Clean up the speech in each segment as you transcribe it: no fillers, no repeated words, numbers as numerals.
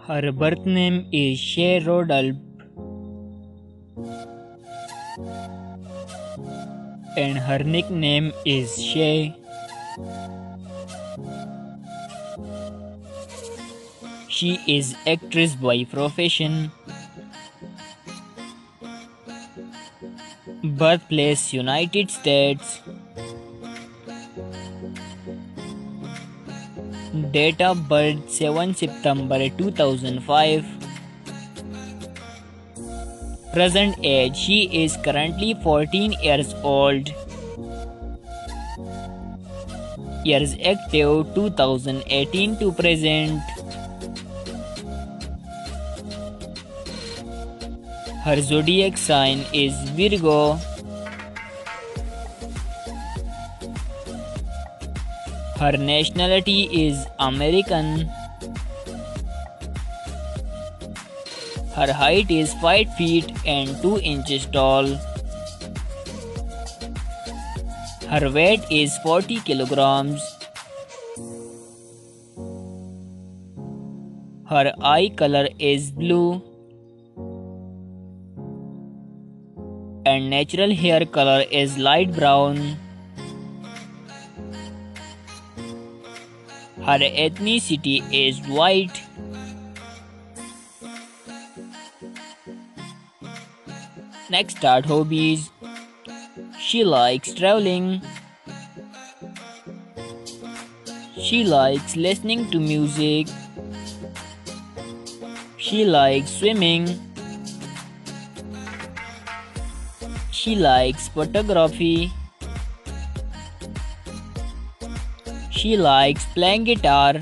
Her birth name is Shay Rodolph and her nickname is Shay. She is actress by profession. Birthplace United States. Date of birth 7 September 2005. Present age, she is currently 14 years old. Years active 2018 to present. Her zodiac sign is Virgo. Her nationality is American. Her height is 5 feet and 2 inches tall. Her weight is 40 kilograms. Her eye color is blue. And natural hair color is light brown. Her ethnicity is white. Next are hobbies. She likes traveling. She likes listening to music. She likes swimming. She likes photography. She likes playing guitar.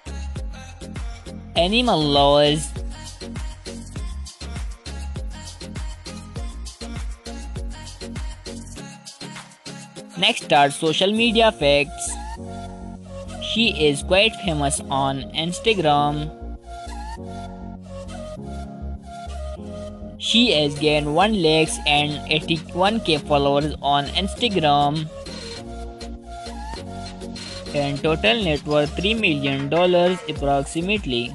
Animal lovers. Next are social media facts. She is quite famous on Instagram. She has gained 1 lakh and 81k followers on Instagram. And total net worth $3 million approximately.